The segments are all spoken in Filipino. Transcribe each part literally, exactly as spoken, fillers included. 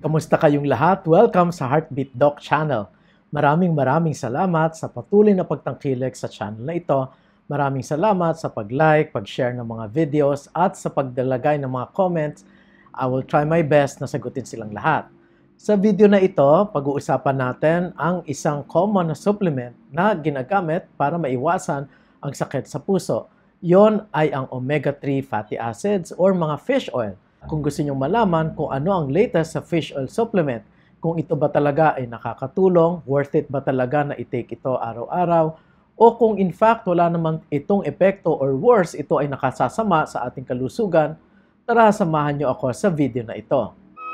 Kamusta kayong lahat? Welcome sa Heartbeat Doc Channel. Maraming maraming salamat sa patuloy na pagtangkilik sa channel na ito. Maraming salamat sa pag-like, pag-share ng mga videos at sa pagdalagay ng mga comments. I will try my best na sagutin silang lahat. Sa video na ito, pag-uusapan natin ang isang common na supplement na ginagamit para maiwasan ang sakit sa puso. Yon ay ang omega three fatty acids or mga fish oil. Kung gusto nyong malaman kung ano ang latest sa fish oil supplement, kung ito ba talaga ay nakakatulong, worth it ba talaga na i-take ito araw-araw, o kung in fact wala naman itong epekto or worse, ito ay nakasasama sa ating kalusugan, tara samahan nyo ako sa video na ito.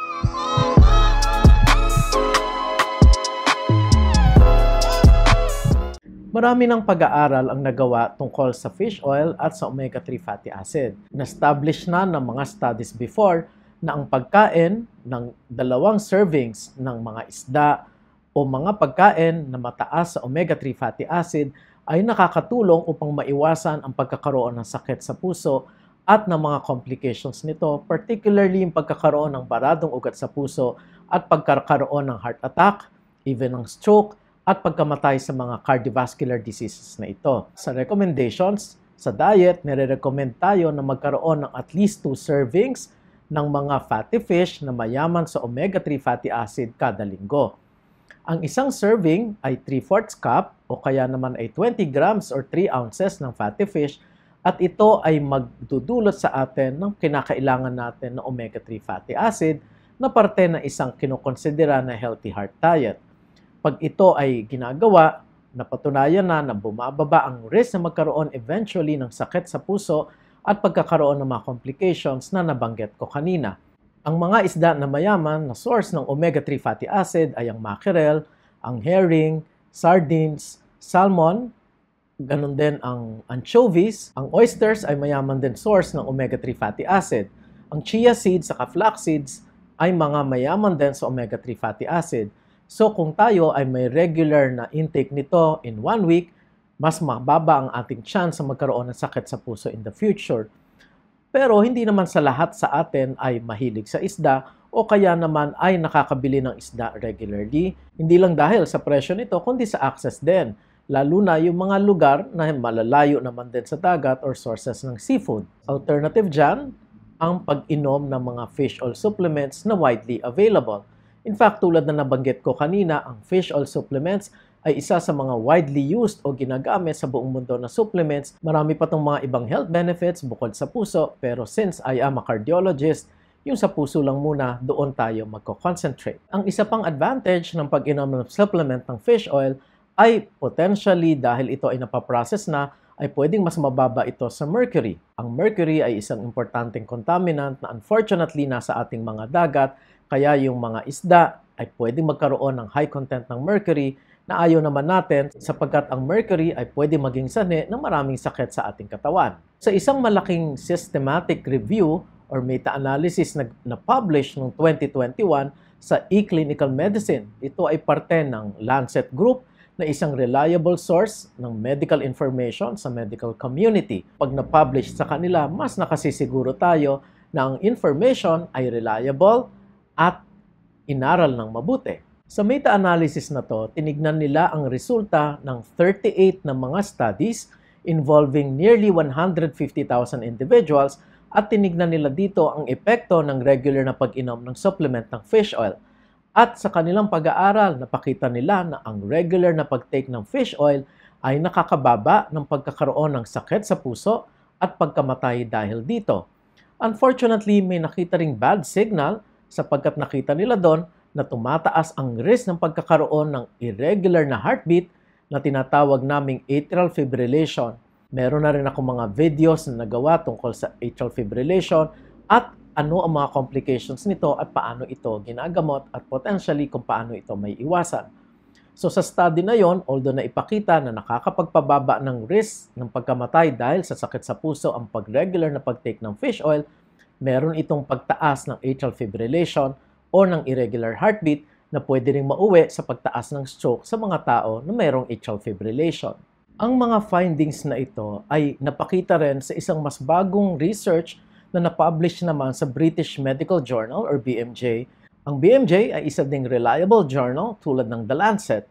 Marami ng pag-aaral ang nagawa tungkol sa fish oil at sa omega three fatty acid. Na-establish na ng mga studies before na ang pagkain ng dalawang servings ng mga isda o mga pagkain na mataas sa omega three fatty acid ay nakakatulong upang maiwasan ang pagkakaroon ng sakit sa puso at ng mga complications nito, particularly yung pagkakaroon ng baradong ugat sa puso at pagkakaroon ng heart attack, even ng stroke, at pagkamatay sa mga cardiovascular diseases na ito. Sa recommendations, sa diet, nire-recommend tayo na magkaroon ng at least two servings ng mga fatty fish na mayaman sa omega three fatty acid kada linggo. Ang isang serving ay three fourths cup o kaya naman ay twenty grams or three ounces ng fatty fish at ito ay magdudulot sa atin ng kinakailangan natin na omega three fatty acid na parte ng isang kinukonsidera na healthy heart diet. Pag ito ay ginagawa, napatunayan na na bumababa ang risk na magkaroon eventually ng sakit sa puso at pagkakaroon ng mga complications na nabanggit ko kanina. Ang mga isda na mayaman na source ng omega three fatty acid ay ang mackerel, ang herring, sardines, salmon, ganun din ang anchovies. Ang oysters ay mayaman din source ng omega three fatty acid. Ang chia seeds at flax seeds ay mga mayaman din sa omega three fatty acid. So kung tayo ay may regular na intake nito in one week, mas mababa ang ating chance na magkaroon ng sakit sa puso in the future. Pero hindi naman sa lahat sa atin ay mahilig sa isda o kaya naman ay nakakabili ng isda regularly. Hindi lang dahil sa presyo nito, kundi sa access din. Lalo na yung mga lugar na malalayo naman din sa dagat or sources ng seafood. Alternative dyan, ang pag-inom ng mga fish oil supplements na widely available. In fact, tulad na nabanggit ko kanina, ang fish oil supplements ay isa sa mga widely used o ginagamit sa buong mundo na supplements. Marami pa itong mga ibang health benefits bukod sa puso, pero since I am a cardiologist, yung sa puso lang muna, doon tayo magko-concentrate. Ang isa pang advantage ng pag-inom ng supplement ng fish oil ay potentially dahil ito ay napaprocess na, ay pwedeng mas mababa ito sa mercury. Ang mercury ay isang importanteng contaminant na unfortunately nasa ating mga dagat, kaya yung mga isda ay pwedeng magkaroon ng high content ng mercury na ayaw naman natin sapagkat ang mercury ay pwede maging sanhi ng maraming sakit sa ating katawan. Sa isang malaking systematic review or meta-analysis na na-publish noong twenty twenty-one sa eClinical Medicine, ito ay parte ng Lancet Group na isang reliable source ng medical information sa medical community. Pag na-publish sa kanila, mas nakasisiguro tayo na ang information ay reliable at inaral ng mabuti. Sa meta-analysis na to, tinignan nila ang resulta ng thirty-eight na mga studies involving nearly one hundred fifty thousand individuals at tinignan nila dito ang epekto ng regular na pag-inom ng supplement ng fish oil. At sa kanilang pag-aaral, napakita nila na ang regular na pag-take ng fish oil ay nakakababa ng pagkakaroon ng sakit sa puso at pagkamatay dahil dito. Unfortunately, may nakita ring bad signal sapagkat nakita nila doon na tumataas ang risk ng pagkakaroon ng irregular na heartbeat na tinatawag naming atrial fibrillation. Meron na rin ako mga videos na nagawa tungkol sa atrial fibrillation at ano ang mga complications nito at paano ito ginagamot at potentially kung paano ito may iwasan. So sa study na yon, although na ipakita na nakakapagpababa ng risk ng pagkamatay dahil sa sakit sa puso ang pag-regular na pag-take ng fish oil, meron itong pagtaas ng atrial fibrillation o ng irregular heartbeat na pwede ring mauwi sa pagtaas ng stroke sa mga tao na mayroong atrial fibrillation. Ang mga findings na ito ay napakita rin sa isang mas bagong research na na-publish naman sa British Medical Journal or B M J Ang B M J ay isa ding reliable journal tulad ng The Lancet.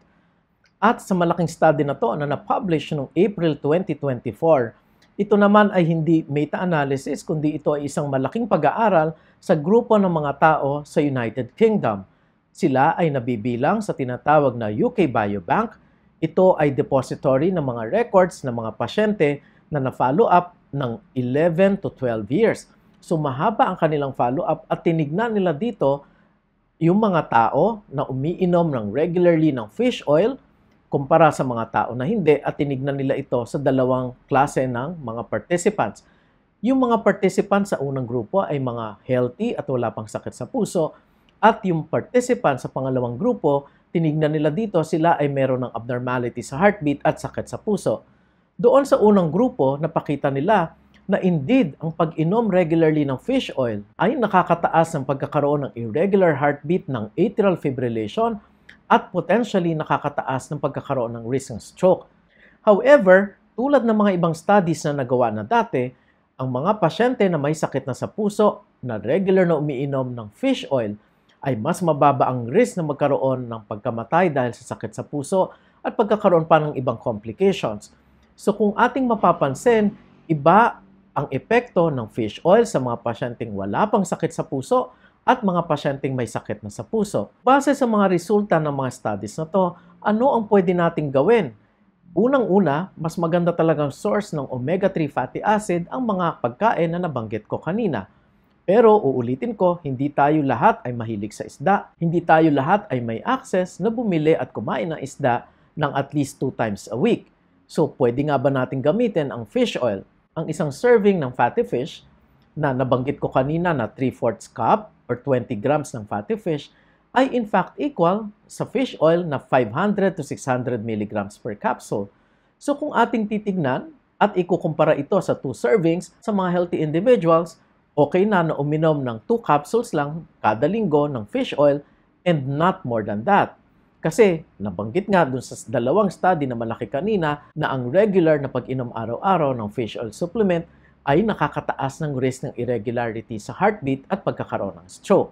At sa malaking study na to na na-publish noong April twenty twenty-four, ito naman ay hindi meta-analysis kundi ito ay isang malaking pag-aaral sa grupo ng mga tao sa United Kingdom. Sila ay nabibilang sa tinatawag na U K Biobank. Ito ay depository ng mga records ng mga pasyente na na-follow up ng eleven to twelve years. So mahaba ang kanilang follow-up at tinignan nila dito yung mga tao na umiinom ng regularly ng fish oil kumpara sa mga tao na hindi at tinignan nila ito sa dalawang klase ng mga participants. Yung mga participants sa unang grupo ay mga healthy at wala pang sakit sa puso at yung participants sa pangalawang grupo, tinignan nila dito sila ay meron ng abnormality sa heartbeat at sakit sa puso. Doon sa unang grupo, napakita nila na indeed ang pag-inom regularly ng fish oil ay nakakataas ng pagkakaroon ng irregular heartbeat ng atrial fibrillation at potentially nakakataas ng pagkakaroon ng risk ng stroke. However, tulad ng mga ibang studies na nagawa na dati, ang mga pasyente na may sakit na sa puso na regular na umiinom ng fish oil ay mas mababa ang risk na magkaroon ng pagkamatay dahil sa sakit sa puso at pagkakaroon pa ng ibang complications. So kung ating mapapansin, iba ang epekto ng fish oil sa mga pasyenteng wala pang sakit sa puso at mga pasyenteng may sakit na sa puso. Base sa mga resulta ng mga studies na to, ano ang pwede nating gawin? Unang-una, mas maganda talagang source ng omega three fatty acid ang mga pagkain na nabanggit ko kanina. Pero uulitin ko, hindi tayo lahat ay mahilig sa isda. Hindi tayo lahat ay may access na bumili at kumain ng isda ng at least two times a week. So, pwede nga ba natin gamitin ang fish oil? Ang isang serving ng fatty fish na nabanggit ko kanina na three fourths cup or twenty grams ng fatty fish ay in fact equal sa fish oil na five hundred to six hundred milligrams per capsule. So, kung ating titignan at ikukumpara ito sa two servings sa mga healthy individuals, okay na na uminom ng two capsules lang kada linggo ng fish oil and not more than that. Kasi nabanggit nga dun sa dalawang study na malaki kanina na ang regular na pag-inom araw-araw ng fish oil supplement ay nakakataas ng risk ng irregularity sa heartbeat at pagkakaroon ng stroke.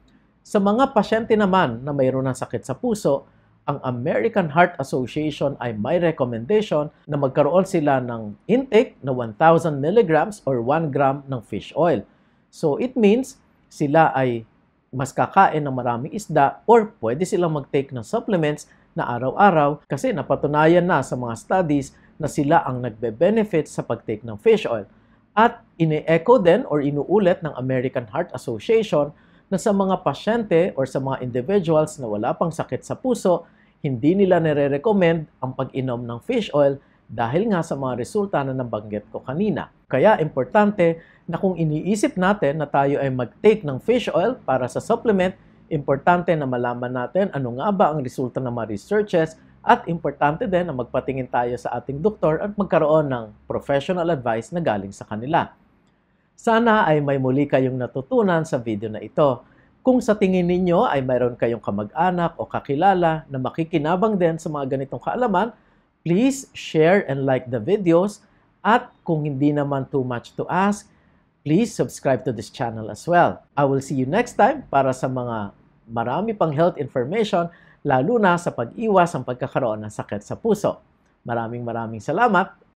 Sa mga pasyente naman na mayroon ng sakit sa puso, ang American Heart Association ay may recommendation na magkaroon sila ng intake na one thousand milligrams or one gram ng fish oil. So it means sila ay mas kakain ng maraming isda or pwede silang mag-take ng supplements na araw-araw kasi napatunayan na sa mga studies na sila ang nagbe-benefit sa pag-take ng fish oil. At ine-echo din or inuulit ng American Heart Association na sa mga pasyente or sa mga individuals na wala pang sakit sa puso, hindi nila nire-recommend ang pag-inom ng fish oil dahil nga sa mga resulta na nabanggit ko kanina. Kaya importante na kung iniisip natin na tayo ay mag-take ng fish oil para sa supplement, importante na malaman natin ano nga ba ang resulta ng mga researches at importante din na magpatingin tayo sa ating doktor at magkaroon ng professional advice na galing sa kanila. Sana ay may muli kayong natutunan sa video na ito. Kung sa tingin ninyo ay mayroon kayong kamag-anak o kakilala na makikinabang din sa mga ganitong kaalaman, please share and like the videos. At kung hindi naman too much to ask, please subscribe to this channel as well. I will see you next time para sa mga marami pang health information, lalo na sa pag-iwas ang pagkakaroon ng sakit sa puso. Maraming maraming salamat.